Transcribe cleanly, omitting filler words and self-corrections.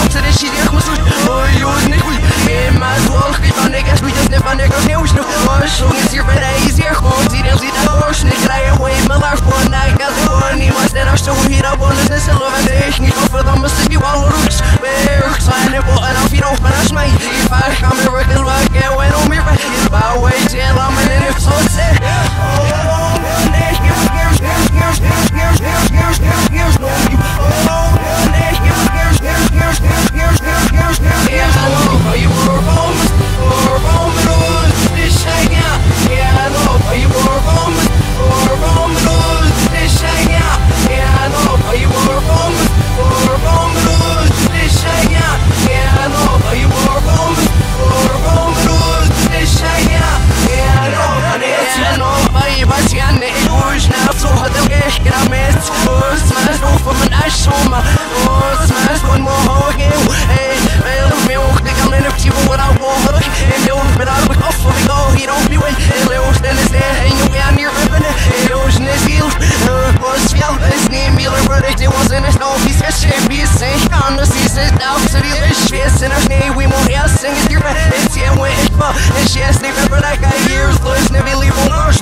to this shit, ik moet zo. Oh, joh, niet goed. In mijn zwolk, ik van ik als we just never nigga heel snel. Oh, zo is hier bij deze hier gewoon. Zie dat oors, ik rij away, mijn laag voor een night. Als ik gewoon niemand en als zo hier op ons is zelf en ik niet over dan moest ik wel roots. Weer zijn en wat en af hier op en als mij. Die vaak gaan we werken, wat ik en om hier bij. Bouw weet je, laat me in het zot zijn. It's yes, they remember that guy years, listen, if you leave on our